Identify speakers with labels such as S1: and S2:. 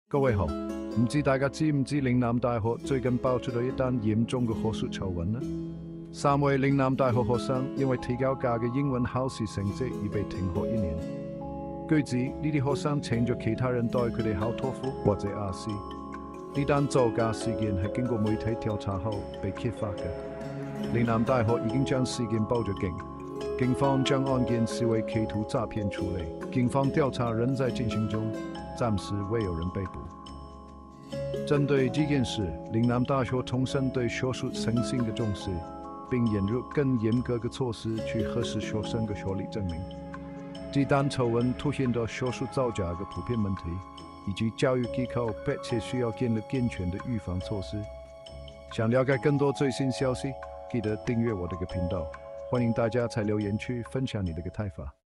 S1: 各位好，唔知大家知唔知嶺南大學最近爆出咗一單嚴重嘅學術醜聞呢？3位嶺南大學學生因為提交假嘅英文考試成績而被停學1年。據指呢啲學生請咗其他人代佢哋考托福或者雅思。呢單造假事件係經過媒體調查後被揭發嘅。嶺南大學已經將事件報咗警，警方將案件視為企圖詐騙處理，警方調查仍在進行中，暫時未有人被捕。針對這件事，嶺南大學重申對學術誠信嘅重視，並引入更嚴格嘅措施去核實學生嘅學歷證明。這單醜聞凸顯到學術造假嘅普遍問題，以及教育機構迫切需要建立健全的預防措施。想了解更多最新消息，記得訂閱我這個頻道。歡迎大家在留言區分享你的看法。